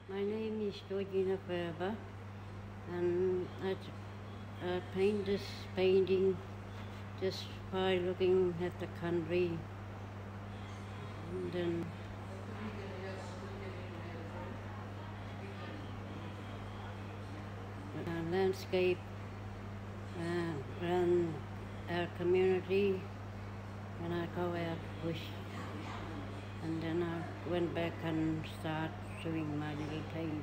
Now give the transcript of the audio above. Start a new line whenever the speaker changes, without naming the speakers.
My name is Georgina Furber, and I paint this painting just by looking at the country, and then landscape around our community, and I go out bush, and then I went back and start doing my little painting.